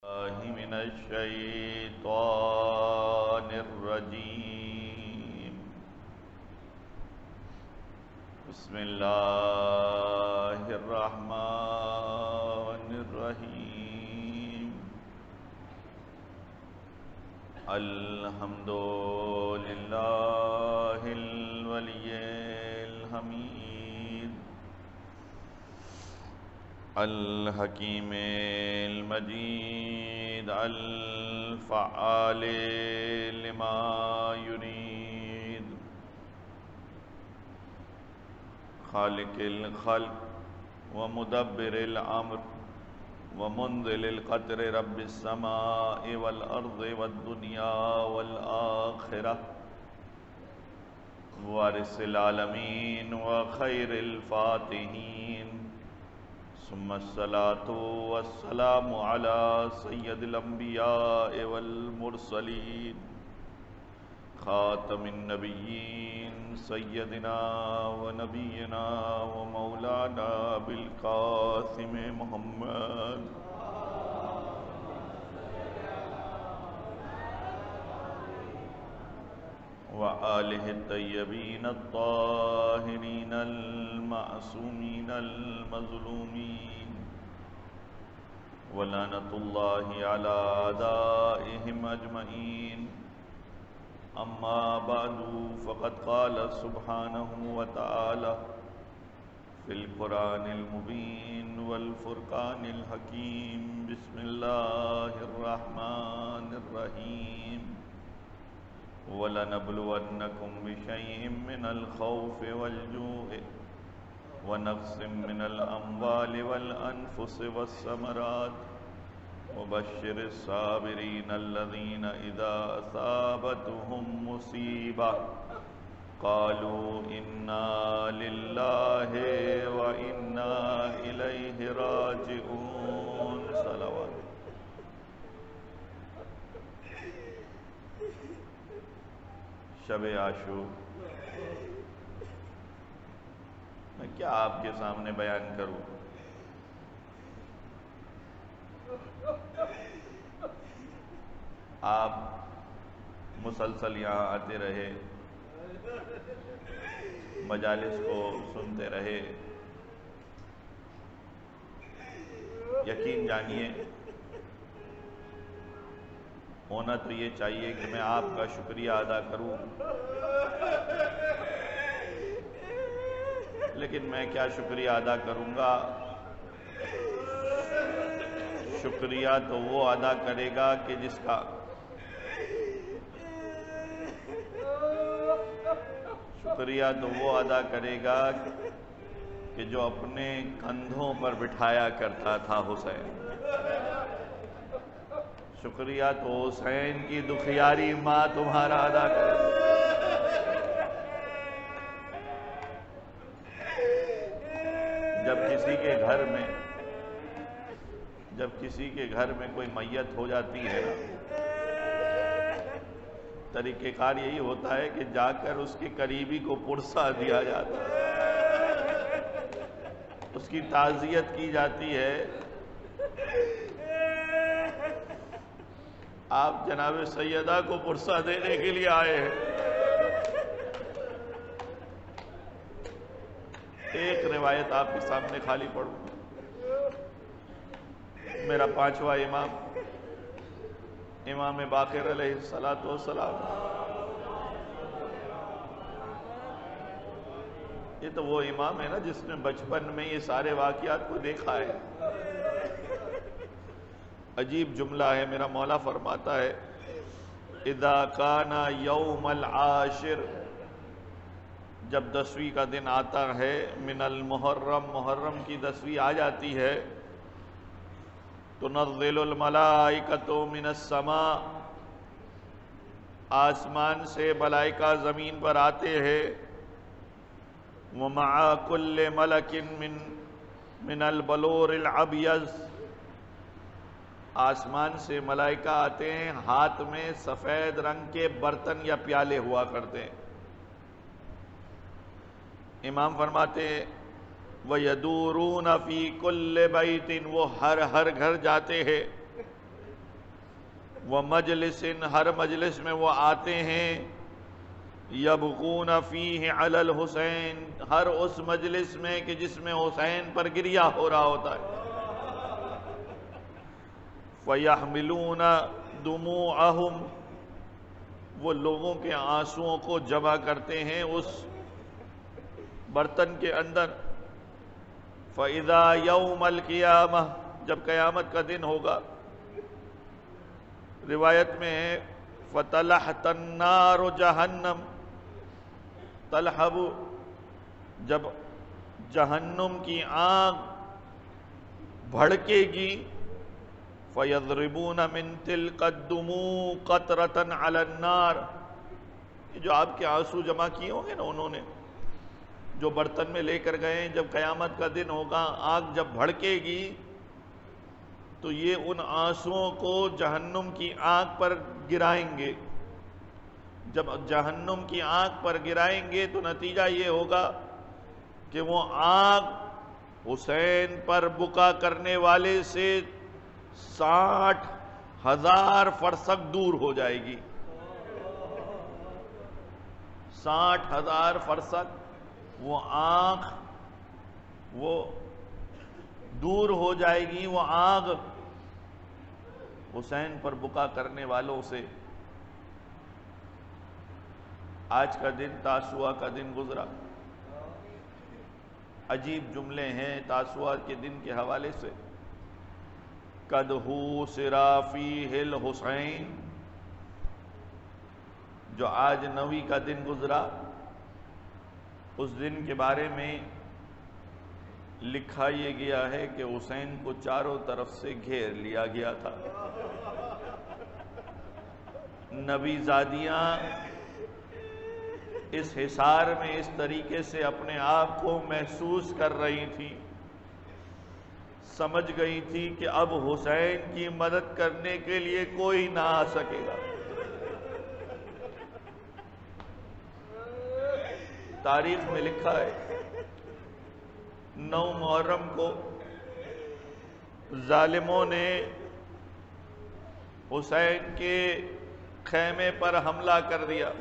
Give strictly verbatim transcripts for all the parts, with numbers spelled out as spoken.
الله من الشيطان الرجيم. بسم الله الرحمن الرحيم. الحمد لله الولي الحميد الحكيم المجيد الفعال لما يريد. خالق الخلق ومدبر الأمر ومنزل القدر رب السماء والأرض والدنيا والآخرة وارث العالمين وخير الفاتحين. ثم الصلاة والسلام على سيد الأنبياء والمرسلين خاتم النبيين سيدنا ونبينا ومولانا بالقاسم محمد وآله الطيبين الطاهرين المعصومين المظلومين ولعنة الله على أعدائهم أجمعين. أما بعد فقد قال سبحانه وتعالى في القرآن المبين والفرقان الحكيم. بسم الله الرحمن الرحيم. وَلَنَبْلُوَنَّكُمْ بِشَيْءٍ مِّنَ الْخَوْفِ وَالْجُوعِ وَنَقْصٍ مِّنَ الْأَمْوَالِ وَالْأَنفُسِ وَالثَّمَرَاتِ وَبَشِّرِ الصَّابِرِينَ الَّذِينَ إِذَا أَصَابَتْهُم مُّصِيبَةٌ قَالُوا إِنَّا لِلَّهِ وَإِنَّا إِلَيْهِ رَاجِعُونَ. صلوات. شب عاشور میں کیا آپ کے سامنے بیان کروں؟ آپ مسلسل یہاں آتے رہے، مجالس کو سنتے رہے. یقین جانیے ہونا تو یہ چاہیے کہ میں آپ کا شکریہ ادا کروں، لیکن میں کیا شکریہ ادا کروں گا؟ شکریہ تو وہ ادا کرے گا کہ جس کا شکریہ تو وہ ادا کرے گا کہ جو اپنے کندھوں پر بٹھایا کرتا تھا حسین. شکریہ تو حسین کی دکھیاری ماں تمہارا ادا کرے. جب کسی کے گھر میں جب کسی کے گھر میں کوئی میت ہو جاتی ہے نا، طریقہ کار یہی ہوتا ہے کہ جا کر اس کے قریبی کو پرسا دیا جاتا ہے، اس کی تعزیت کی جاتی ہے. آپ جناب سیدہ کو پرسا دینے کے لیے آئے ہیں. ایک روایت آپ کے سامنے خالی پڑھوں. میرا پانچواں امام امام باقر علیہ السلام، یہ تو وہ امام ہے نا جس نے بچپن میں یہ سارے واقعات کو دیکھا ہے. عجیب جملہ ہے. میرا مولا فرماتا ہے اذا کان یوم العاشر، جب دسویں کا دن آتا ہے، من المحرم، محرم کی دسویں آ جاتی ہے، تنزل الملائکۃ من السماء، آسمان سے ملائکہ زمین پر آتے ہیں. ومع کل ملک من من البلور الابیض، آسمان سے ملائکہ آتے ہیں، ہاتھ میں سفید رنگ کے برتن یا پیالے ہوا کرتے ہیں. امام فرماتے ہیں وَيَدُورُونَ فِي كُلِّ بَيْتٍ، وہ ہر ہر گھر جاتے ہیں. وَمَجْلِسٍ ہر مجلس میں وہ آتے ہیں یبغون فیہ علی الحسین ہر اس مجلس میں کہ جس میں حسین پر گریہ ہو رہا ہوتا ہے فَيَحْمِلُونَ دُمُوعَهُمْ وہ لوگوں کے آنسوؤں کو جمع کرتے ہیں اس برتن کے اندر فَإِذَا يَوْمَ الْقِيَامَةِ جب قیامت کا دن ہوگا روایت میں ہے فَتَلَحْتَ النَّارُ جَهَنَّمْ تلحب جب جہنم کی آگ بھڑکے گی فَيَضْرِبُونَ مِن تِلْكَ الدُّمُوعِ قَطْرَةً عَلَى النَّارِ جو آپ کے آنسو جمع کیے ہوں گے نا انہوں نے جو برتن میں لے کر گئے جب قیامت کا دن ہوگا آگ جب بھڑکے گی تو یہ ان آنسوؤں کو جہنم کی آگ پر گرائیں گے جب جہنم کی آگ پر گرائیں گے تو نتیجہ یہ ہوگا کہ وہ آگ حسین پر بکا کرنے والے سے ساٹھ ہزار فرسخ دور ہو جائے گی ساٹھ ہزار فرسخ وہ آگ وہ دور ہو جائے گی وہ آگ حسین پر بکا کرنے والوں سے آج کا دن تاسوعہ کا دن گزرا عجیب جملے ہیں تاسوعہ کے دن کے حوالے سے قَدْ حُوسِرَ فِيهِ الْحُسَيْنِ جو آج نویں کا دن گزرا اس دن کے بارے میں لکھا یہ گیا ہے کہ حسین کو چاروں طرف سے گھیر لیا گیا تھا نبی زادیاں اس حصار میں اس طریقے سے اپنے آپ کو محسوس کر رہی تھیں سمجھ گئی تھی کہ اب حسین کی مدد کرنے کے لیے کوئی نہ آ سکے گا تاریخ میں لکھا ہے نو محرم کو ظالموں نے حسین کے خیمے پر حملہ کر دیا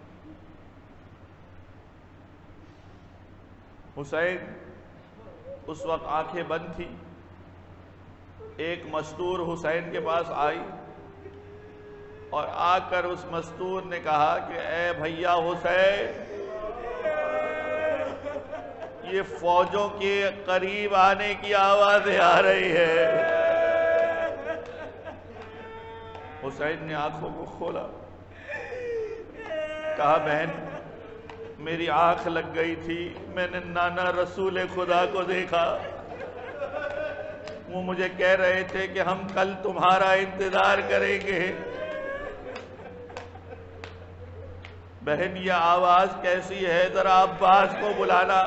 حسین اس وقت آنکھیں بند تھی ایک مستور حسین کے پاس آئی اور آ کر اس مستور نے کہا کہ اے بھیا حسین یہ فوجوں کے قریب آنے کی آوازیں آ رہی ہے حسین نے آنکھوں کو کھولا کہا بہن میری آنکھ لگ گئی تھی میں نے نانا رسول خدا کو دیکھا وہ مجھے کہہ رہے تھے کہ ہم کل تمہارا انتظار کریں گے بہن یہ آواز کیسی ہے ذرا عباس کو بلانا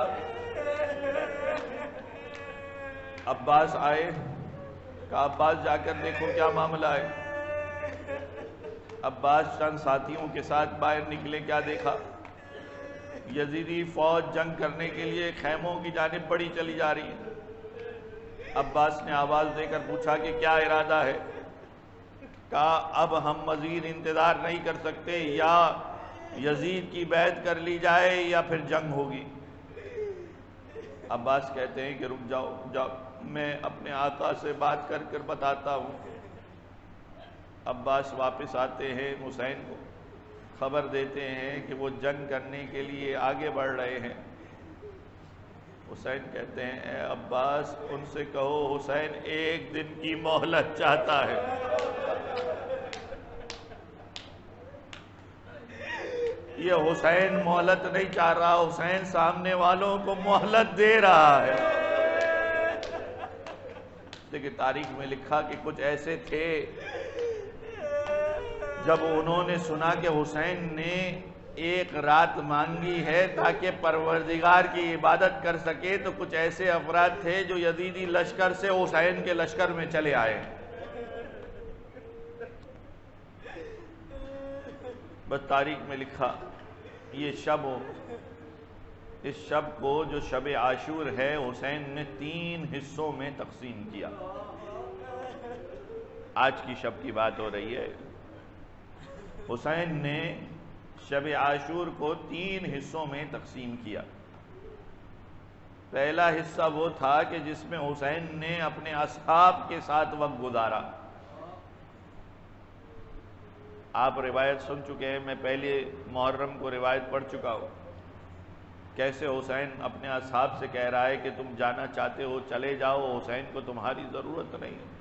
عباس آئے کہا عباس جا کر دیکھو کیا معاملہ ہے عباس چند ساتھیوں کے ساتھ باہر نکلے کیا دیکھا یزیدی فوج جنگ کرنے کے لیے خیموں کی جانب بڑی چلی جا رہی ہے عباس نے آواز دے کر پوچھا کہ کیا ارادہ ہے کہا اب ہم مزید انتظار نہیں کر سکتے یا یزید کی بیعت کر لی جائے یا پھر جنگ ہوگی عباس کہتے ہیں کہ رک جاؤ جاؤ میں اپنے آقا سے بات کر کر بتاتا ہوں عباس واپس آتے ہیں حسین کو خبر دیتے ہیں کہ وہ جنگ کرنے کے لیے آگے بڑھ رہے ہیں حسین کہتے ہیں اے عباس ان سے کہو حسین ایک دن کی مہلت چاہتا ہے یہ حسین مہلت نہیں چاہ رہا حسین سامنے والوں کو مہلت دے رہا ہے لیکن تاریخ میں لکھا کہ کچھ ایسے تھے جب انہوں نے سنا کہ حسین نے ایک رات مانگی ہے تاکہ پروردگار کی عبادت کر سکے تو کچھ ایسے افراد تھے جو یزیدی لشکر سے حسین کے لشکر میں چلے آئے بس تاریخ میں لکھا یہ شب ہو اس شب کو جو شب عاشور ہے حسین نے تین حصوں میں تقسیم کیا آج کی شب کی بات ہو رہی ہے۔ حسین نے شب عاشور کو تین حصوں میں تقسیم کیا۔ پہلا حصہ وہ تھا کہ جس میں حسین نے اپنے اصحاب کے ساتھ وقت گزارا۔ آپ روایت سن چکے ہیں، میں پہلے محرم کو روایت پڑھ چکا ہوں، کیسے حسین اپنے اصحاب سے کہہ رہا ہے کہ تم جانا چاہتے ہو چلے جاؤ، حسین کو تمہاری ضرورت نہیں ہے۔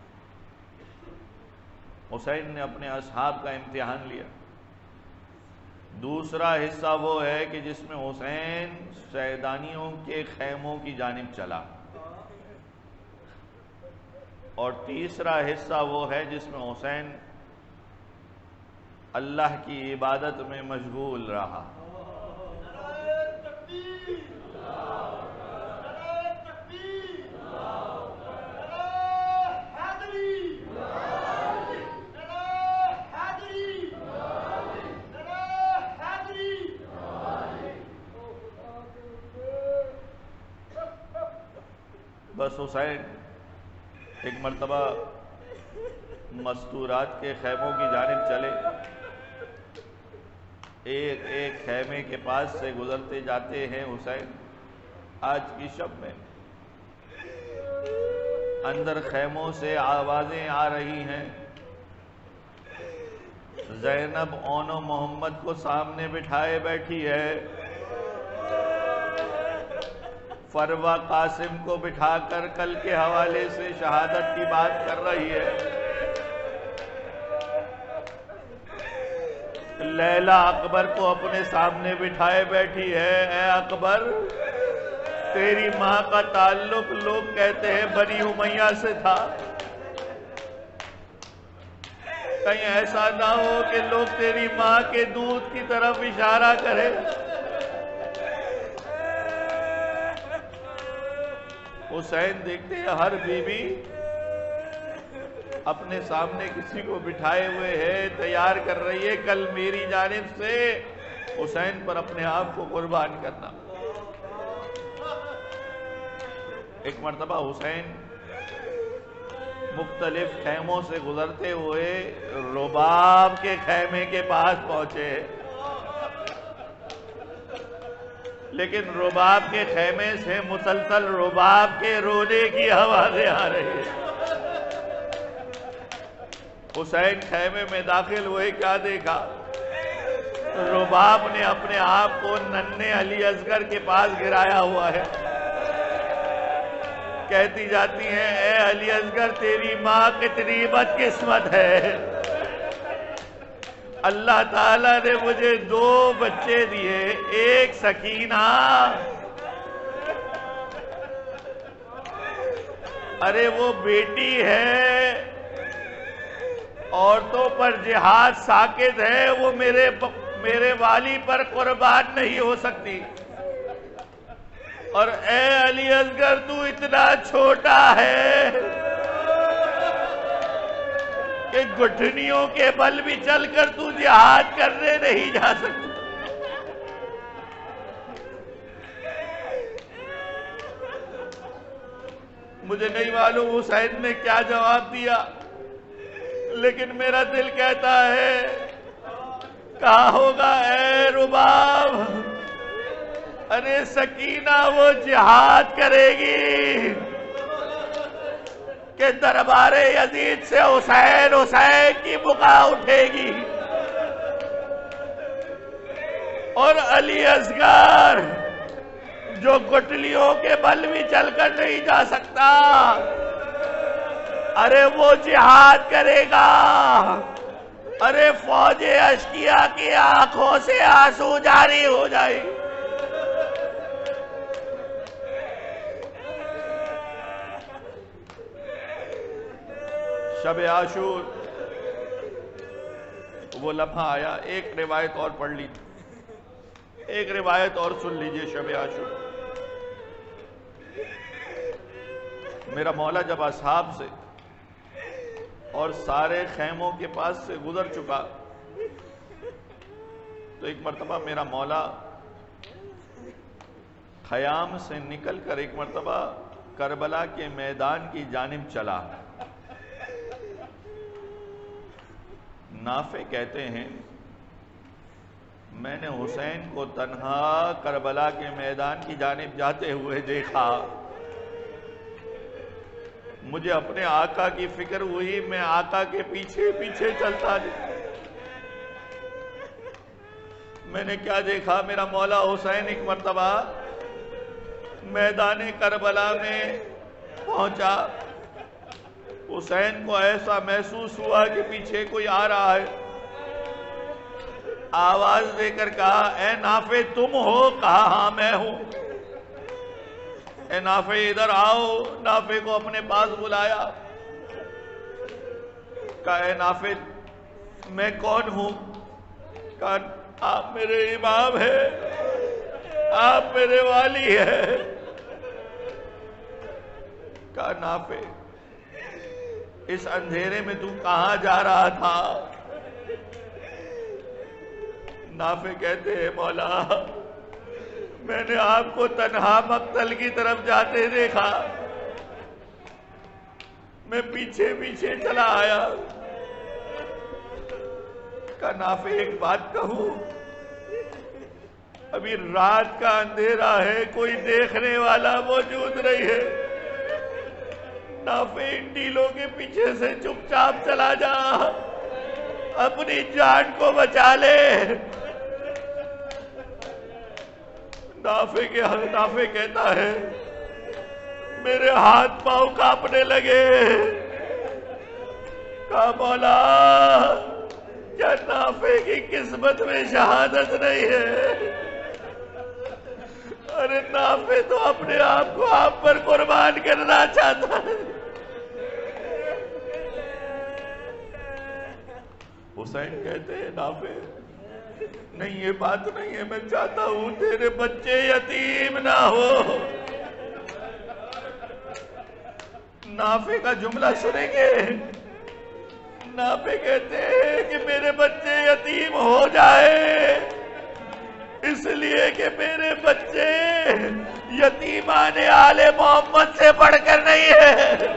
حسین نے اپنے اصحاب کا امتحان لیا۔ دوسرا حصہ وہ ہے کہ جس میں حسین سیدانیوں کے خیموں کی جانب چلا، اور تیسرا حصہ وہ ہے جس میں حسین اللہ کی عبادت میں مشغول رہا۔ بس حسین ایک مرتبہ مستورات کے خیموں کی جانب چلے، ایک ایک خیمے کے پاس سے گزرتے جاتے ہیں حسین۔ آج کی شب میں اندر خیموں سے آوازیں آ رہی ہیں، زینب اون و محمد کو سامنے بٹھائے بیٹھی ہے، فروہ قاسم کو بٹھا کر کل کے حوالے سے شہادت کی بات کر رہی ہے، لیلا اکبر کو اپنے سامنے بٹھائے بیٹھی ہے۔ اے اکبر، تیری ماں کا تعلق لوگ کہتے ہیں بنی امیہ سے تھا، کہیں ایسا نہ ہو کہ لوگ تیری ماں کے دودھ کی طرف اشارہ کرے۔ حسین دیکھتے ہیں ہر بی بی اپنے سامنے کسی کو بٹھائے ہوئے ہے، تیار کر رہی ہے کل میری جانب سے حسین پر اپنے آپ کو قربان کرنا۔ ایک مرتبہ حسین مختلف خیموں سے گزرتے ہوئے رباب کے خیمے کے پاس پہنچے، لیکن رباب کے خیمے سے مسلسل رباب کے رونے کی آوازیں آ رہی ہیں۔ حسین خیمے میں داخل ہوئے، کیا دیکھا؟ رباب نے اپنے آپ کو ننھے علی اصغر کے پاس گرایا ہوا ہے، کہتی جاتی ہیں اے علی اصغر تیری ماں کتنی بدقسمت ہے، اللہ تعالیٰ نے مجھے دو بچے دیے، ایک سکینہ، ارے وہ بیٹی ہے، عورتوں پر جہاد ساکت ہے، وہ میرے میرے والی پر قربان نہیں ہو سکتی، اور اے علی اصغر تو اتنا چھوٹا ہے کہ گھٹنیوں کے بل بھی چل کر تو جہاد کرنے نہیں جا سکتا۔ مجھے نہیں معلوم حسین نے کیا جواب دیا، لیکن میرا دل کہتا ہے کہا ہوگا اے رباب، ارے سکینہ وہ جہاد کرے گی کہ دربار یزید سے حسین حسین کی بقا اٹھے گی، اور علی اصغر جو گٹلیوں کے بل بھی چل کر نہیں جا سکتا، ارے وہ جہاد کرے گا، ارے فوج اشقیاء کی آنکھوں سے آنسو جاری ہو جائے۔ شب عاشور وہ لمحہ آیا، ایک روایت اور پڑھ لیجیے، ایک روایت اور سن لیجیے۔ شب عاشور میرا مولا جب اصحاب سے اور سارے خیموں کے پاس سے گزر چکا تو ایک مرتبہ میرا مولا خیام سے نکل کر ایک مرتبہ کربلا کے میدان کی جانب چلا۔ نافع کہتے ہیں میں نے حسین کو تنہا کربلا کے میدان کی جانب جاتے ہوئے دیکھا، مجھے اپنے آقا کی فکر ہوئی، میں آقا کے پیچھے پیچھے چلتا گیا۔ میں نے کیا دیکھا، میرا مولا حسین ایک مرتبہ میدان کربلا میں پہنچا، حسین کو ایسا محسوس ہوا کہ پیچھے کوئی آ رہا ہے، آواز دے کر کہا اے نافع تم ہو؟ کہا ہاں میں ہوں۔ اے نافع ادھر آؤ۔ نافع کو اپنے پاس بلایا، کہا اے نافع میں کون ہوں؟ کہا آپ میرے امام ہیں، آپ میرے والی ہیں۔ کہا نافع اس اندھیرے میں تو کہاں جا رہا تھا؟ نافع کہتے ہیں مولا میں نے آپ کو تنہا مقتل کی طرف جاتے دیکھا، میں پیچھے پیچھے چلا آیا۔ کہا نافع ایک بات کہوں، ابھی رات کا اندھیرا ہے، کوئی دیکھنے والا موجود نہیں ہے، نافع ان ڈیلوں کے پیچھے سے چپ چاپ چلا جا، اپنی جان کو بچا لے۔ نافع کے نافع کہتا ہے میرے ہاتھ پاؤں کانپنے لگے۔ کہا مولا کیا نافع کی قسمت میں شہادت نہیں ہے؟ ارے نافع تو اپنے آپ کو آپ پر قربان کرنا چاہتا ہے۔ حسین کہتے ہیں نافع نہیں یہ بات نہیں ہے، میں چاہتا ہوں تیرے بچے یتیم نہ ہو۔ نافع کا جملہ سنیں گے، نافع کہتے ہیں کہ میرے بچے یتیم ہو جائے اس لیے کہ میرے بچے یتیمان آل محمد سے بڑھ کر نہیں ہے۔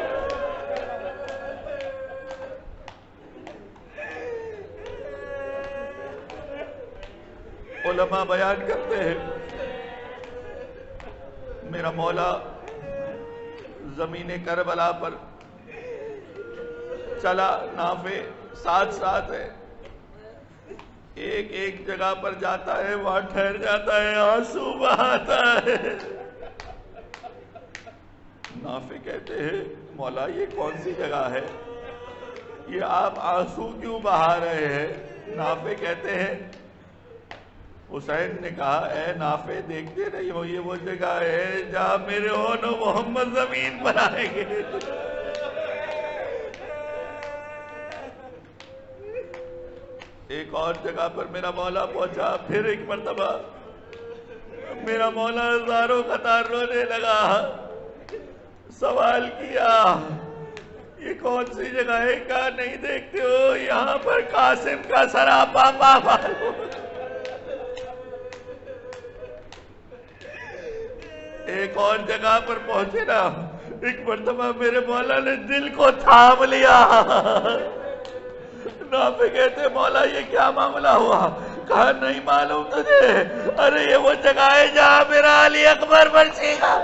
علماء بیان کرتے ہیں میرا مولا زمین کربلا پر چلا، نافع ساتھ ساتھ ہے، ایک ایک جگہ پر جاتا ہے، وہاں ٹھہر جاتا ہے، آنسو بہاتا ہے۔ نافع کہتے ہیں مولا یہ کون سی جگہ ہے، یہ آپ آنسو کیوں بہا رہے ہیں؟ نافع کہتے ہیں حسین نے کہا اے نافع دیکھتے نہیں ہو یہ وہ جگہ ہے جہاں میرے ہون و محمد زمین پر آئیں گے۔ ایک اور جگہ پر میرا مولا پہنچا، پھر ایک مرتبہ میرا مولا ہزاروں قطار رونے لگا، سوال کیا یہ کون سی جگہ ہے؟ کہا نہیں دیکھتے ہو یہاں پر قاسم کا سراپا بابا۔ ایک اور جگہ پر پہنچے نا، ایک مرتبہ میرے مولا نے دل کو تھام لیا۔ نافع کہتے مولا یہ کیا معاملہ ہوا؟ کہا نہیں معلوم تجھے؟ ارے یہ وہ جگہ ہے جہاں میرا علی اکبر برسی گا۔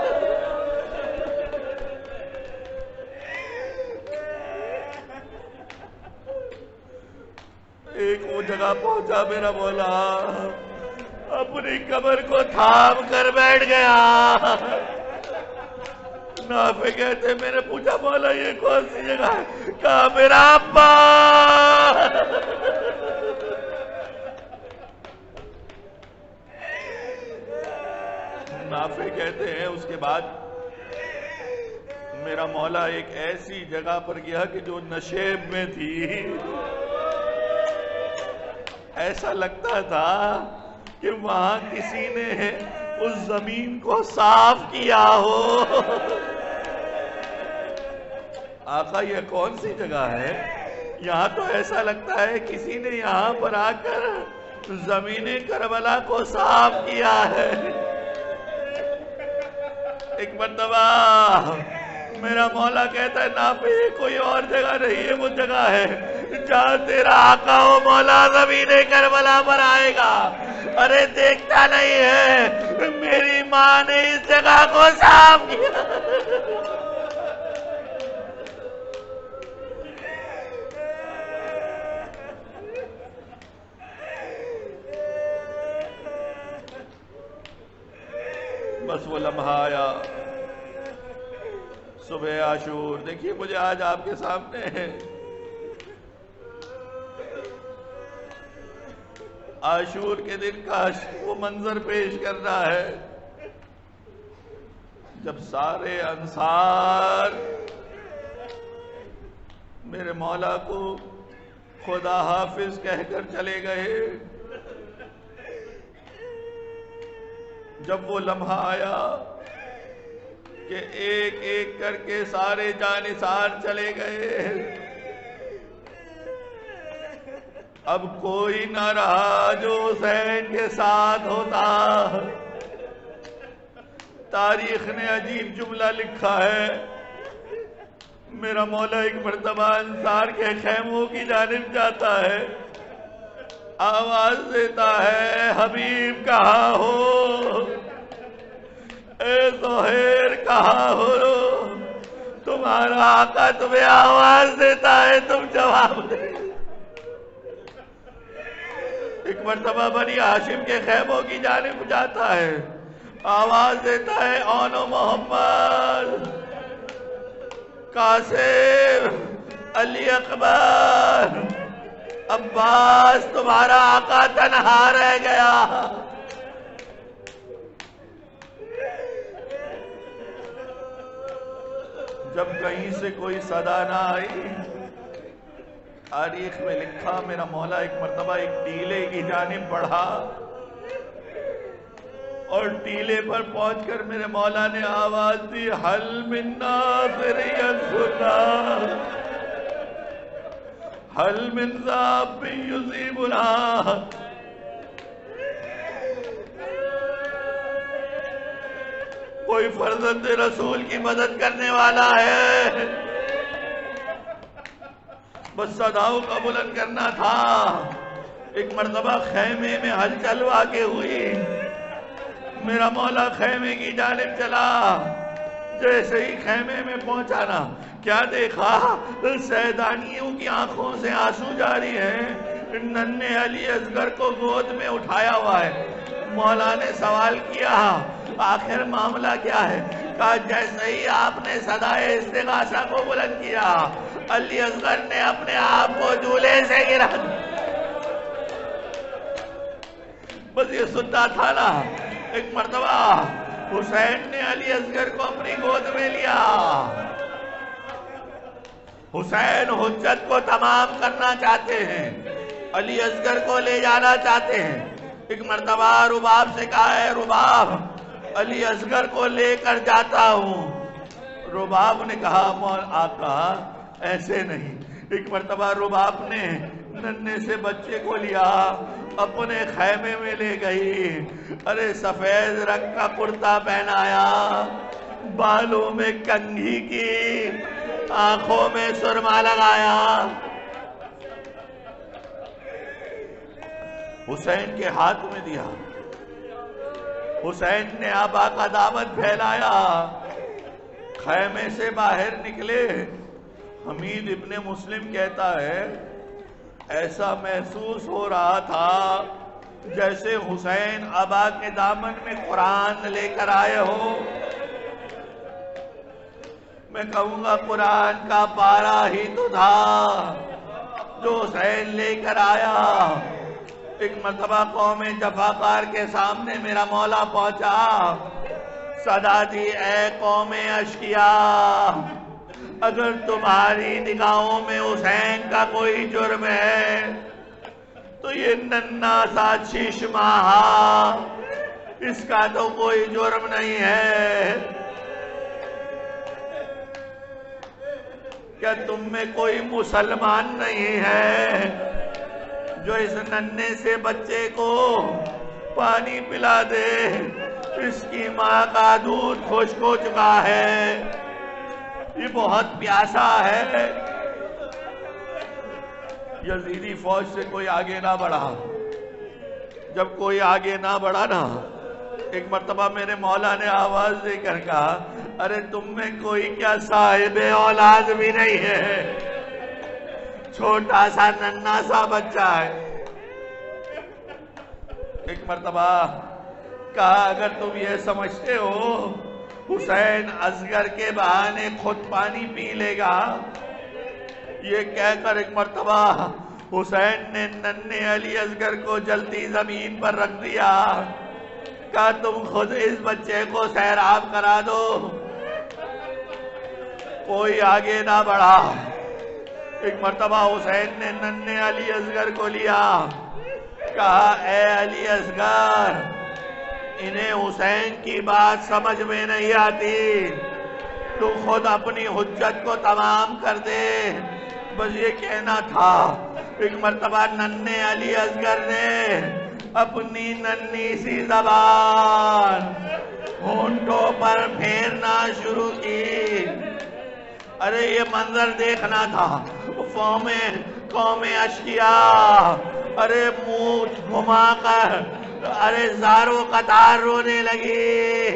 ایک وہ جگہ پہنچا میرا مولا، اپنی کمر کو تھام کر بیٹھ گیا۔ نافع کہتے میں نے پوچھا مولا یہ کون سی جگہ ہے؟ کہا میرا ابا۔ نافع کہتے ہیں اس کے بعد میرا مولا ایک ایسی جگہ پر گیا کہ جو نشیب میں تھی، ایسا لگتا تھا کہ وہاں کسی نے اس زمین کو صاف کیا ہو۔ آقا یہ کون سی جگہ ہے؟ یہاں تو ایسا لگتا ہے کسی نے یہاں پر آ کر زمین کربلا کو صاف کیا ہے۔ ایک مرتبہ میرا مولا کہتا ہے نافع کوئی اور جگہ نہیں ہے، وہ جگہ ہے جہاں تیرا آقا ہو مولا زمین کربلا پر آئے گا، ارے دیکھتا نہیں ہے میری ماں نے اس جگہ کو صاف کیا۔ بس وہ لمحہ آیا، صبح عاشور۔ دیکھیے مجھے آج آپ کے سامنے عاشور کے دن کا وہ منظر پیش کرنا ہے جب سارے انصار میرے مولا کو خدا حافظ کہہ کر چلے گئے۔ جب وہ لمحہ آیا کہ ایک ایک کر کے سارے جانثار چلے گئے، اب کوئی نہ رہا جو حسین کے ساتھ ہوتا۔ تاریخ نے عجیب جملہ لکھا ہے، میرا مولا ایک مرتبہ انصار کے خیموں کی جانب جاتا ہے، آواز دیتا ہے حبیب کہاں ہو، اے زہیر کہاں ہو، تمہارا آقا تمہیں آواز دیتا ہے، تم جواب دے۔ ایک مرتبہ بنی ہاشم کے خیموں کی جانب جاتا ہے، آواز دیتا ہے اونو محمد، قاسم، علی اکبر، عباس، تمہارا آقا تنہا رہ گیا۔ جب کہیں سے کوئی صدا نہ آئی، تاریخ میں لکھا میرا مولا ایک مرتبہ ایک ٹیلے کی جانب بڑھا، اور ٹیلے پر پہنچ کر میرے مولا نے آواز دی حل من ناصر ینصرنا، حل من ذاب یصیبنا۔ کوئی فرزند رسول کی مدد کرنے والا ہے؟ بس صداؤں کا بلند کرنا تھا۔ ایک مرتبہ خیمے میں ہلچل واقع ہوئی، میرا مولا خیمے کی جانب چلا، جیسے ہی خیمے میں پہنچا نا کیا دیکھا، سیدانیوں کی آنکھوں سے آنسو جاری ہیں، ننھے علی اصغر کو گود میں اٹھایا ہوا ہے۔ مولا نے سوال کیا آخر معاملہ کیا ہے؟ کہا جیسے ہی آپ نے صدائے استغاثہ کو بلند کیا، علی اصغر نے اپنے آپ کو جھولے سے گرا دیا۔ بس یہ سنتا تھا نا، ایک مرتبہ حسین نے علی اصغر کو اپنی گود میں لیا۔ حسین حجت کو تمام کرنا چاہتے ہیں، علی اصغر کو لے جانا چاہتے ہیں۔ ایک مرتبہ رباب سے کہا ہے رباب علی اصغر کو لے کر جاتا ہوں۔ رباب نے کہا مول آقا ایسے نہیں۔ ایک مرتبہ رباب نے ننھے سے بچے کو لیا، اپنے خیمے میں لے گئی، ارے سفید رنگ کا کرتا پہنایا، بالوں میں کنگھی کی، آنکھوں میں سرما لگایا، حسین کے ہاتھ میں دیا۔ حسین نے آبا کا دامن پھیلایا، خیمے سے باہر نکلے۔ حمید ابن مسلم کہتا ہے ایسا محسوس ہو رہا تھا جیسے حسین آبا کے دامن میں قرآن لے کر آئے ہو۔ میں کہوں گا قرآن کا پارا ہی تو تھا جو حسین لے کر آیا۔ ایک مرتبہ قوم جفاکار کے سامنے میرا مولا پہنچا، صدا دی اے قوم اشقیاء، اگر تمہاری نگاہوں میں حسین کا کوئی جرم ہے تو یہ ننھا سا شیش ماہا، اس کا تو کوئی جرم نہیں ہے۔ کیا تم میں کوئی مسلمان نہیں ہے جو اس ننھے سے بچے کو پانی پلا دے؟ اس کی ماں کا دودھ خشک ہو چکا ہے، یہ بہت پیاسا ہے۔ یزیدی فوج سے کوئی آگے نہ بڑھا. جب کوئی آگے نہ بڑھا نا، ایک مرتبہ میرے مولا نے آواز دے کر کہا ارے تم میں کوئی کیا صاحب اولاد بھی نہیں ہے، چھوٹا سا ننھا سا بچہ ہے. ایک مرتبہ کہا اگر تم یہ سمجھتے ہو حسین اصغر کے بہانے خود پانی پی لے گا، یہ کہہ کر ایک مرتبہ حسین نے ننھے علی اصغر کو جلتی زمین پر رکھ دیا. کہا تم خود اس بچے کو سیراب کرا دو. کوئی آگے نہ بڑھا. ایک مرتبہ حسین نے ننھے علی اصغر کو لیا، کہا اے علی اصغر انہیں حسین کی بات سمجھ میں نہیں آتی، تو خود اپنی حجت کو تمام کر دے. بس یہ کہنا تھا. ایک مرتبہ ننھے علی اصغر نے اپنی ننھی سی زبان ہونٹوں پر پھیرنا شروع کی. ارے یہ منظر دیکھنا تھا. قوم قوم اشقیاء ارے منہ گھما کر ارے زاروں قطار رونے لگی.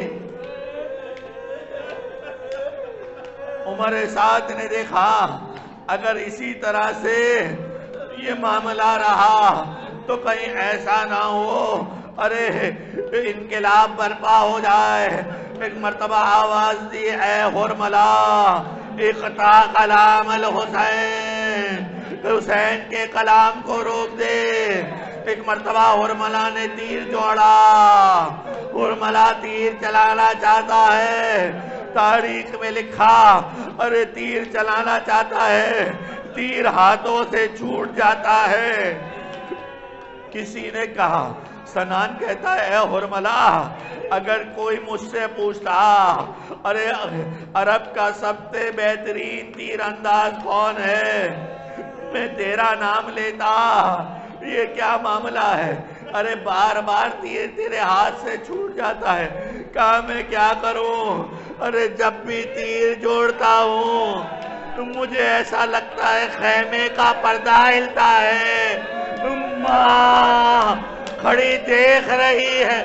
عمر سعد نے دیکھا اگر اسی طرح سے یہ معاملہ رہا تو کہیں ایسا نہ ہو ارے انقلاب برپا ہو جائے. ایک مرتبہ آواز دی اے حرملا اقطع کلام الحسین، حسین کے کلام کو روک دے. ایک مرتبہ حرملا نے تیر جوڑا. حرملا تیر چلانا چاہتا ہے. تاریخ میں لکھا ارے تیر چلانا چاہتا ہے، تیر ہاتھوں سے چھوٹ جاتا ہے. کسی نے کہا، سنان کہتا ہے اے حرملا اگر کوئی مجھ سے پوچھتا ارے عرب کا سب سے بہترین تیر انداز کون ہے، میں تیرا نام لیتا. یہ کیا معاملہ ہے؟ ارے بار بار تیر تیرے ہاتھ سے چھوٹ جاتا ہے. کہا میں کیا کروں؟ ارے جب بھی تیر جوڑتا ہوں تو مجھے ایسا لگتا ہے خیمے کا پردہ ہلتا ہے، ماں کھڑی دیکھ رہی ہے.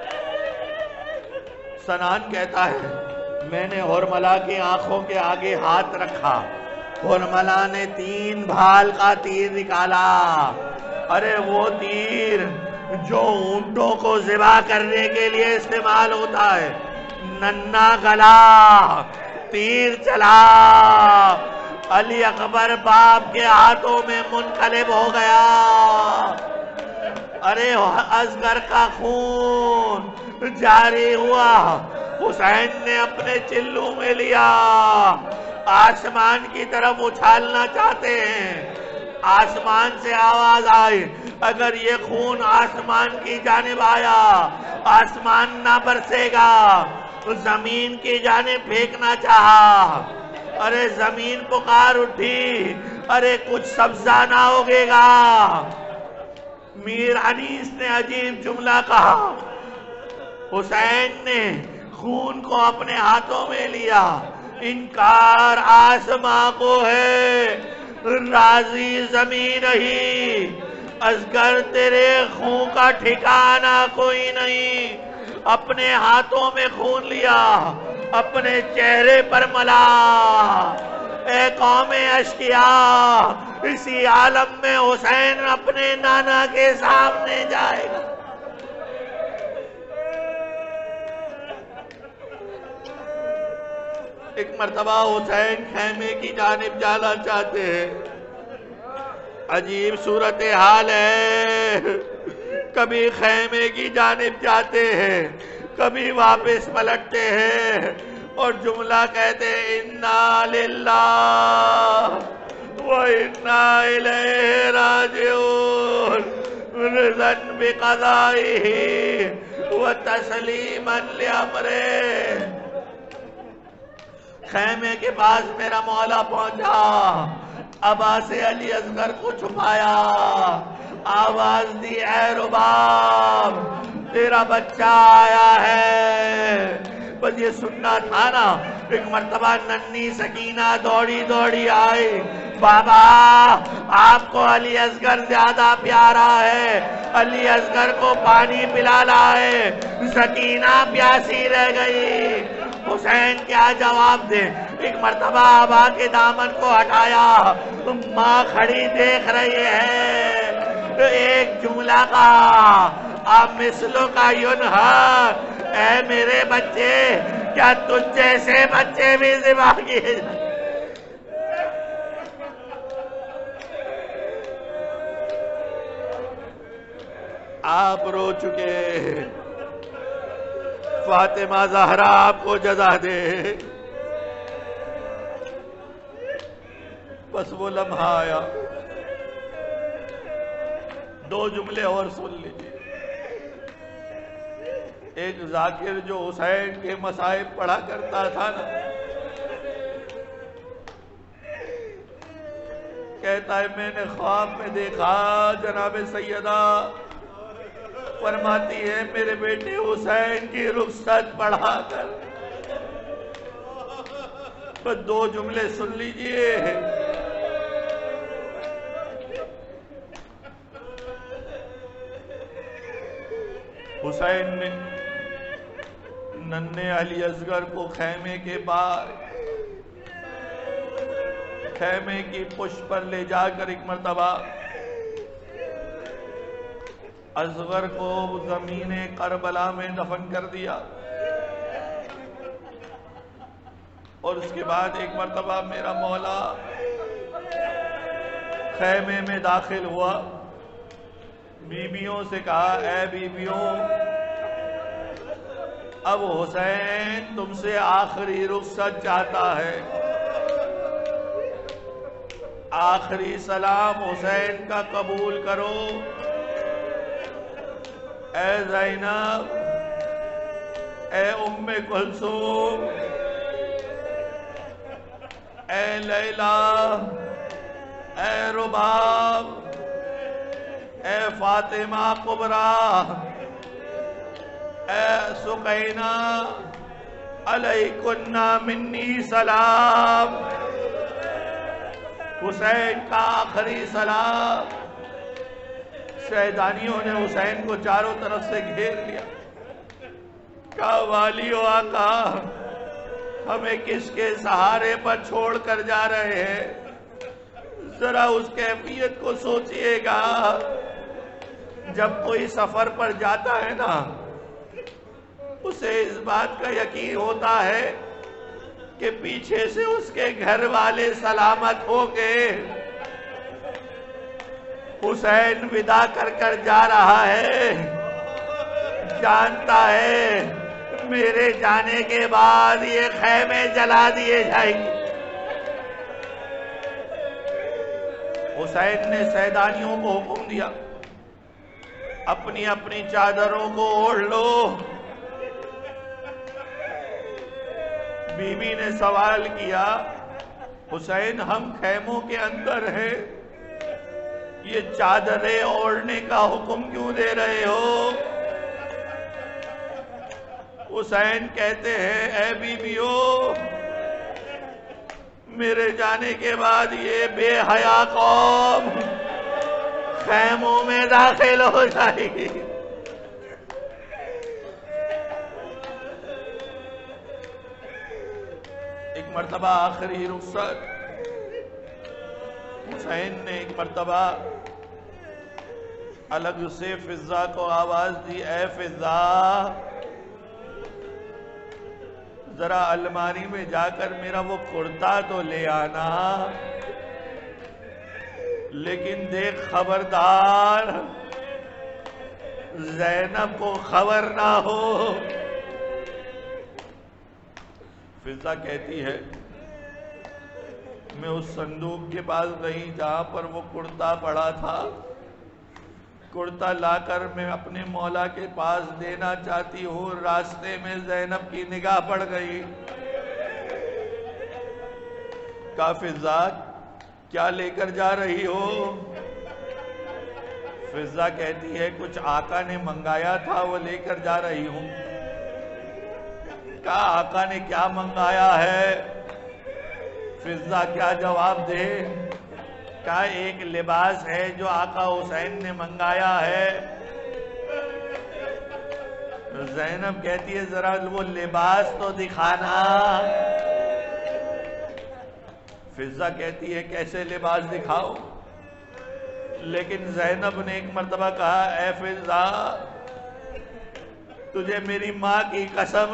سنان کہتا ہے میں نے حرملا کی آنکھوں کے آگے ہاتھ رکھا. حرملا نے تین بھال کا تیر نکالا. ارے وہ تیر جو اونٹوں کو ذبح کرنے کے لیے استعمال ہوتا ہے. ننھا گلا تیر چلا. علی اکبر باپ کے ہاتھوں میں منقلب ہو گیا. ارے اصغر کا خون جاری ہوا. حسین نے اپنے چلو میں لیا، آسمان کی طرف اچھالنا چاہتے ہیں. آسمان سے آواز آئی اگر یہ خون آسمان کی جانب آیا آسمان نہ برسے گا. زمین کی جانب پھینکنا چاہا. ارے زمین پکار اٹھی ارے کچھ سبزہ نہ ہوگے گا. میر انیس نے عجیب جملہ کہا. حسین نے خون کو اپنے ہاتھوں میں لیا. انکار آسماں کو ہے، راضی زمین ہی. اصغر تیرے خون کا ٹھکانہ کوئی نہیں. اپنے ہاتھوں میں خون لیا، اپنے چہرے پر ملا. اے قوم اشقیاء اسی عالم میں حسین اپنے نانا کے سامنے جائے گا. ایک مرتبہ حسین خیمے کی جانب جانا چاہتے ہیں. عجیب صورتحال ہے. کبھی خیمے کی جانب جاتے ہیں، کبھی واپس پلٹتے ہیں اور جملہ کہتے ہیں انا للہ و انا الیہ راجعون رضا بقضائہ و تسلیما لامرہ. خیمے کے پاس میرا مولا پہنچا. ابا سے علی اصغر کو چھپایا. آواز دی اے رباب تیرا بچہ آیا ہے. بس یہ سننا تھا نا۔ ایک مرتبہ ننھی سکینہ دوڑی دوڑی آئی، بابا آپ کو علی اصغر زیادہ پیارا ہے، علی اصغر کو پانی پلانا ہے۔ سکینہ پیاسی رہ گئی، حسین کیا جواب دے؟ ایک مرتبہ آبا کے دامن کو ہٹایا، ماں کھڑی دیکھ رہی ہے، تو ایک جملہ کہا، اب مثلوں کا ینہا، اے میرے بچے کیا تجھ جیسے بچے بھی ذبح کیے جائیں؟ آپ رو چکے، فاطمہ زہرا آپ کو جزا دے۔ بس وہ لمحہ آیا، دو جملے اور سن لیجیے۔ ایک ذاکر جو حسین کے مصائب پڑھا کرتا تھا نا، کہتا ہے میں نے خواب میں دیکھا جناب سیدہ فرماتی ہے میرے بیٹے حسین کی رخصت پڑھا کر، بس دو جملے سن لیجئے۔ حسین نے ننھے علی اصغر کو خیمے کے باہر خیمے کی پشت پر لے جا کر ایک مرتبہ اصغر کو زمین کربلا میں دفن کر دیا، اور اس کے بعد ایک مرتبہ میرا مولا خیمے میں داخل ہوا، بیویوں سے کہا اے بیویوں اب حسین تم سے آخری رخصت چاہتا ہے، آخری سلام حسین کا قبول کرو۔ اے زینب، اے ام کلثوم، اے لیلا، اے رباب، اے فاطمہ کبریٰ، اے سقینہ، علیکن منی سلام۔ حسین کا آخری سلام۔ شہدانیوں نے حسین کو چاروں طرف سے گھیر لیا، کہا والی و آقا ہمیں کس کے سہارے پر چھوڑ کر جا رہے ہیں؟ ذرا اس کیفیت کو سوچئے گا، جب کوئی سفر پر جاتا ہے نا اسے اس بات کا یقین ہوتا ہے کہ پیچھے سے اس کے گھر والے سلامت ہوں گے۔ حسین ودا کر کر جا رہا ہے، جانتا ہے میرے جانے کے بعد یہ خیمے جلا دیے جائیں گے۔ حسین نے سیدانیوں کو حکم دیا اپنی اپنی چادروں کو اوڑھ لو۔ بی بی نے سوال کیا حسین ہم خیموں کے اندر ہیں، یہ چادریں اوڑھنے کا حکم کیوں دے رہے ہو؟ حسین کہتے ہیں اے بیویو میرے جانے کے بعد یہ بے حیا قوم خیموں میں داخل ہو جائے گی۔ ایک مرتبہ آخری رخصت حسین نے ایک مرتبہ الگ سے فضا کو آواز دی، اے فضا ذرا الماری میں جا کر میرا وہ کرتا تو لے آنا، لیکن دیکھ خبردار زینب کو خبر نہ ہو۔ فضا کہتی ہے میں اس صندوق کے پاس گئی جہاں پر وہ کرتا پڑا تھا، کرتا لا کر میں اپنے مولا کے پاس دینا چاہتی ہوں، راستے میں زینب کی نگاہ پڑ گئی۔ کہا فضا کیا لے کر جا رہی ہو؟ فضا کہتی ہے کچھ آقا نے منگایا تھا وہ لے کر جا رہی ہوں۔ کہا آقا نے کیا منگایا ہے؟ فضہ کیا جواب دے؟ کہا ایک لباس ہے جو آقا حسین نے منگایا ہے۔ زینب کہتی ہے ذرا وہ لباس تو دکھانا۔ فضہ کہتی ہے کیسے لباس دکھاؤ؟ لیکن زینب نے ایک مرتبہ کہا اے فضہ تجھے میری ماں کی قسم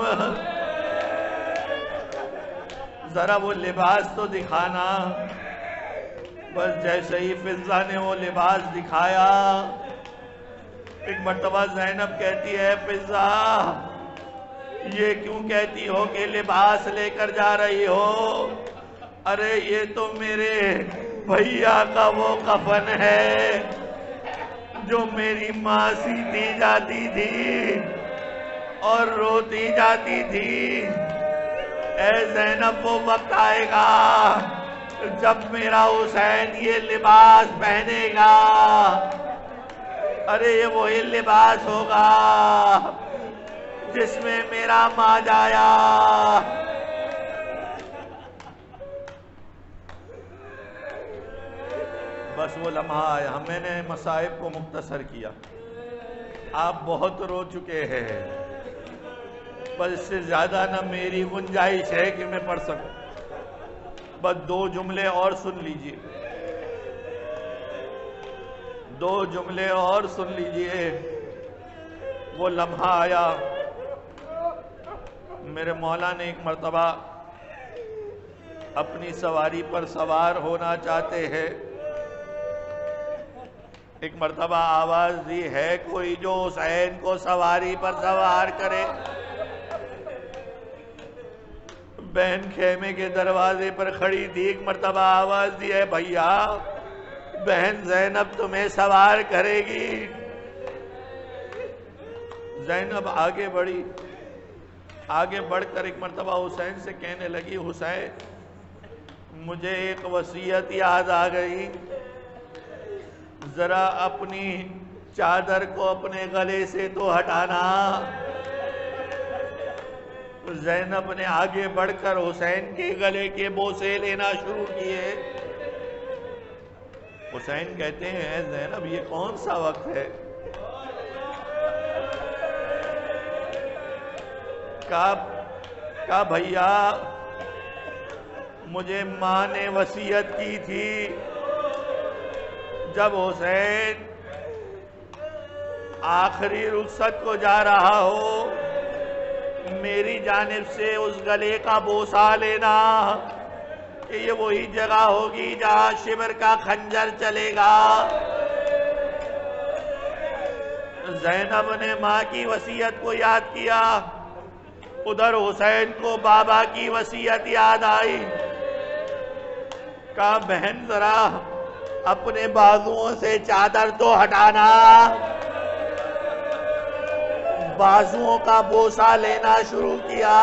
ذرا وہ لباس تو دکھانا۔ بس جیسے ہی فضہ نے وہ لباس دکھایا، ایک مرتبہ زینب کہتی ہے فضہ یہ کیوں کہتی ہو کہ لباس لے کر جا رہی ہو؟ ارے یہ تو میرے بھیا کا وہ کفن ہے جو میری ماں سیتی جاتی تھی اور روتی جاتی تھی۔ اے زینب وہ وقت آئے گا جب میرا حسین یہ لباس پہنے گا، ارے یہ وہی لباس ہوگا جس میں میرا ماں جایا۔ بس وہ لمحہ آیا، میں نے مصائب کو مختصر کیا، آپ بہت رو چکے ہیں، بس اس سے زیادہ نہ میری گنجائش ہے کہ میں پڑھ سکوں۔ بس دو جملے اور سن لیجئے، دو جملے اور سن لیجئے۔ وہ لمحہ آیا، میرے مولا نے ایک مرتبہ اپنی سواری پر سوار ہونا چاہتے ہیں، ایک مرتبہ آواز دی ہے کوئی جو حسین کو سواری پر سوار کرے؟ بہن خیمے کے دروازے پر کھڑی تھی، ایک مرتبہ آواز دی ہے بھیا بہن زینب تمہیں سوار کرے گی۔ زینب آگے بڑھی، آگے بڑھ کر ایک مرتبہ حسین سے کہنے لگی حسین مجھے ایک وصیت یاد آ گئی، ذرا اپنی چادر کو اپنے گلے سے تو ہٹانا۔ زینب نے آگے بڑھ کر حسین کے گلے کے بوسے لینا شروع کیے۔ حسین کہتے ہیں زینب یہ کون سا وقت ہے؟ کہا بھیا مجھے ماں نے وصیت کی تھی جب حسین آخری رخصت کو جا رہا ہو میری جانب سے اس گلے کا بوسہ لینا کہ یہ وہی جگہ ہوگی جہاں شبر کا خنجر چلے گا۔ زینب نے ماں کی وصیت کو یاد کیا، ادھر حسین کو بابا کی وصیت یاد آئی۔ کہا بہن ذرا اپنے بازوؤں سے چادر تو ہٹانا۔ بازوؤں کا بوسہ لینا شروع کیا۔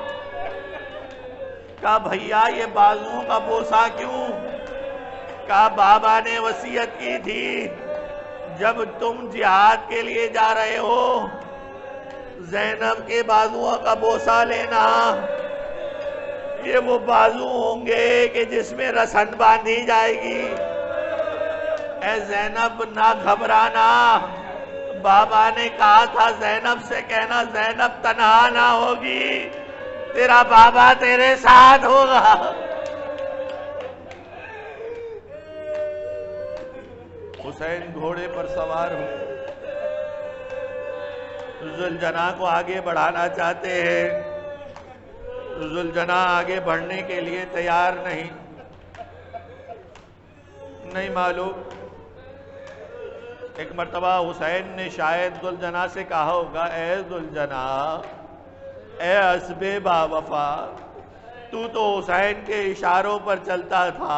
کہا بھیا یہ بازوؤں کا بوسہ کیوں؟ کہا بابا نے وصیت کی تھی جب تم جہاد کے لیے جا رہے ہو زینب کے بازوؤں کا بوسہ لینا، یہ وہ بازو ہوں گے کہ جس میں رسن باندھی جائے گی۔ اے زینب نہ گھبرانا، بابا نے کہا تھا زینب سے کہنا زینب تنہا نہ ہوگی، تیرا بابا تیرے ساتھ ہوگا۔ حسین گھوڑے پر سوار ہو ذوالجناح کو آگے بڑھانا چاہتے ہیں، ذوالجناح آگے بڑھنے کے لیے تیار نہیں نہیں معلوم۔ ایک مرتبہ حسین نے شاید ذوالجناح سے کہا ہوگا اے ذوالجناح اے حسب با وفا، تو تو حسین کے اشاروں پر چلتا تھا،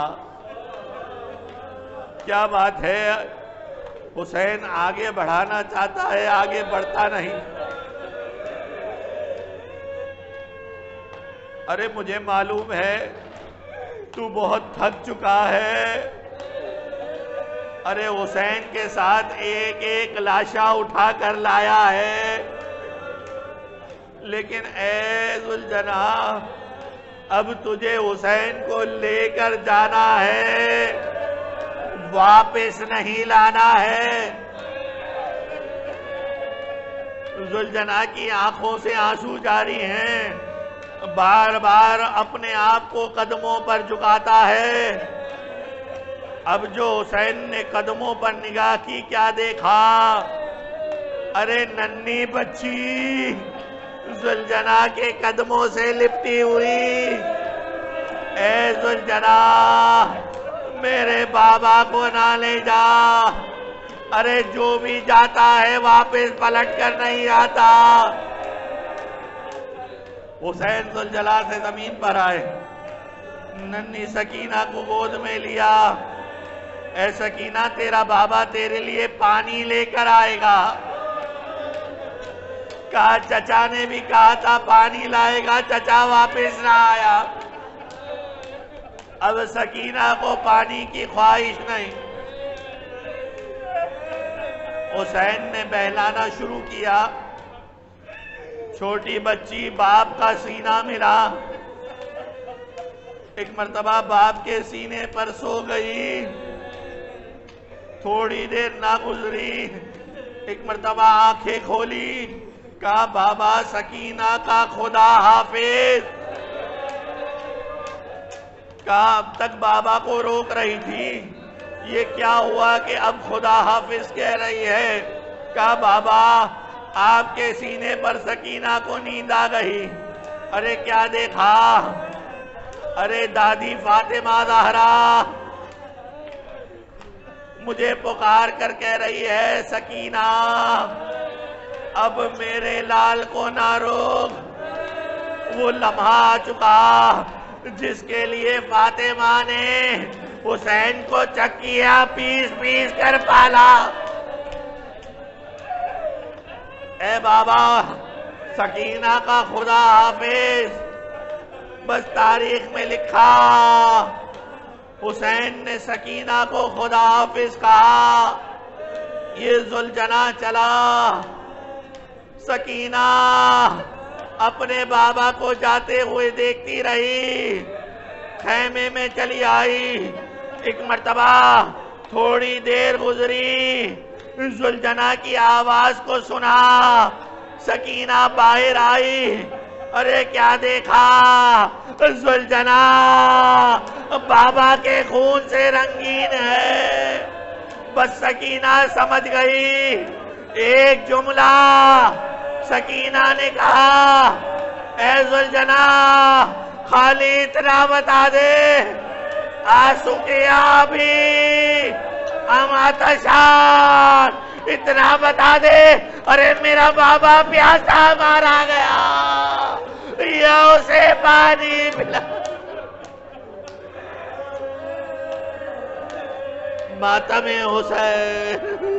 کیا بات ہے حسین آگے بڑھانا چاہتا ہے آگے بڑھتا نہیں؟ ارے مجھے معلوم ہے تو بہت تھک چکا ہے، ارے حسین کے ساتھ ایک ایک لاشا اٹھا کر لایا ہے، لیکن اے ذوالجناح اب تجھے حسین کو لے کر جانا ہے، واپس نہیں لانا ہے۔ ذوالجناح کی آنکھوں سے آنسو جاری ہیں، بار بار اپنے آپ کو قدموں پر جھکاتا ہے۔ اب جو حسین نے قدموں پر نگاہ کی کیا دیکھا؟ ارے ننھی بچی ذوالجناح کے قدموں سے لپٹی ہوئی۔ اے ذوالجناح میرے بابا کو نہ لے جا، ارے جو بھی جاتا ہے واپس پلٹ کر نہیں آتا۔ حسین ذوالجلال سے زمین پر آئے، ننھی سکینہ کو گود میں لیا۔ اے سکینہ تیرا بابا تیرے لیے پانی لے کر آئے گا، کہا چچا نے بھی کہا تھا پانی لائے گا، چچا واپس نہ آیا۔ اب سکینہ کو پانی کی خواہش نہیں، حسین نے بہلانا شروع کیا۔ چھوٹی بچی باپ کا سینہ ملا، ایک مرتبہ باپ کے سینے پر سو گئی، تھوڑی دیر نہ گزری، ایک مرتبہ آنکھیں کھولی، کہا بابا سکینہ کا خدا حافظ۔ کہا اب تک بابا کو روک رہی تھی، یہ کیا ہوا کہ اب خدا حافظ کہہ رہی ہے؟ کہا بابا آپ کے سینے پر سکینہ کو نیند آ گئی۔ ارے کیا دیکھا؟ ارے دادی فاطمہ زہرا مجھے پکار کر کہہ رہی ہے سکینہ اب میرے لال کو نہ روک۔ وہ لمحہ آ چکا جس کے لیے فاطمہ نے حسین کو چکیا پیس پیس کر پالا۔ اے بابا سکینہ کا خدا حافظ، بس تاریخ میں لکھا حسین نے سکینہ کو خدا حافظ کہا۔ یہ ذوالجناح چلا، سکینہ اپنے بابا کو جاتے ہوئے دیکھتی رہی، خیمے میں چلی آئی۔ ایک مرتبہ تھوڑی دیر گزری، ذوالجناح کی آواز کو سنا، سکینہ باہر آئی۔ ارے کیا دیکھا؟ ذوالجناح بابا کے خون سے رنگین ہے۔ بس سکینہ سمجھ گئی ایک جملہ، سکینہ نے کہا اے ذوالجناح خالی اتنا بتا دے آنسو کیا بھی ہم آتشان، اتنا بتا دے ارے میرا بابا پیاسا مارا گیا یا اسے پانی ملا۔ ماتم حسین